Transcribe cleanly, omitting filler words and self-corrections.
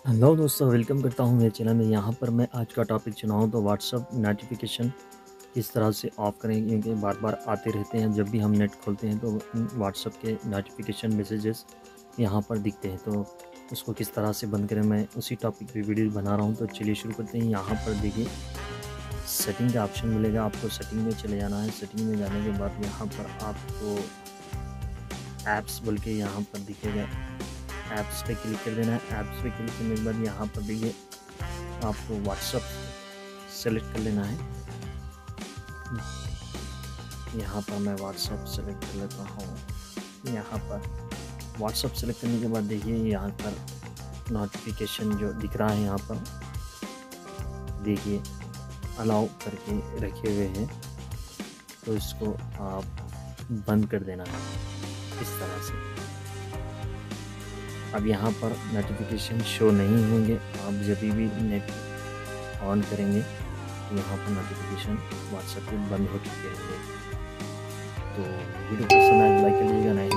Hello दोस्तों, welcome करता हूँ मेरे चैनल में। यहाँ पर मैं आज का टॉपिक चुना हूँ तो व्हाट्सअप नोटिफिकेशन किस तरह से ऑफ़ करें, क्योंकि बार बार आते रहते हैं। जब भी हम नेट खोलते हैं तो व्हाट्सअप के नोटिफिकेशन मैसेजेस यहाँ पर दिखते हैं, तो उसको किस तरह से बंद करें, मैं उसी टॉपिक पे वीडियो बना रहा हूँ। तो चलिए शुरू करते हैं। यहाँ पर देखिए, सेटिंग का ऑप्शन मिलेगा, आपको सेटिंग में चले जाना है। सेटिंग में जाने के बाद यहाँ पर आपको ऐप्स बोल के यहाँ पर दिखेगा, ऐप्स पे क्लिक कर देना है। ऐप्स पे क्लिक करने के बाद यहाँ पर देखिए, आपको व्हाट्सअप सेलेक्ट कर लेना है। यहाँ पर मैं व्हाट्सअप सेलेक्ट कर लेता हूँ। यहाँ पर व्हाट्सअप सेलेक्ट करने के बाद देखिए, यहाँ पर नोटिफिकेशन जो दिख रहा है, यहाँ पर देखिए अलाउ करके रखे हुए हैं, तो इसको आप बंद कर देना है इस तरह से। अब यहाँ पर नोटिफिकेशन शो नहीं होंगे। आप जब भी नेट ऑन करेंगे तो यहाँ पर नोटिफिकेशन व्हाट्सएप पे बंद हो चुके होंगे। तो वीडियो पसंद आए लाइक कर लीजिएगा, नहीं